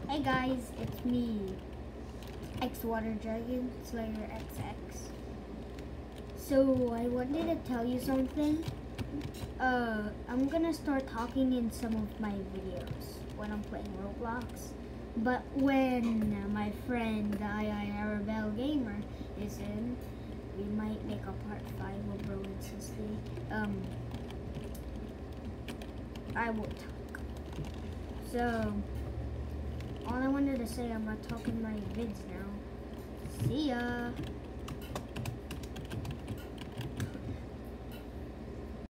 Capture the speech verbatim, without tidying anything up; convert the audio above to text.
Hey guys, it's me, X Water Dragon Slayer X X. So I wanted to tell you something. Uh, I'm gonna start talking in some of my videos when I'm playing Roblox. But when my friend the I I Arabelle Gamer is in, we might make a part five of Bro and Sister. Um, I will talk. So. All I wanted to say, I'm not talking my vids now. See ya!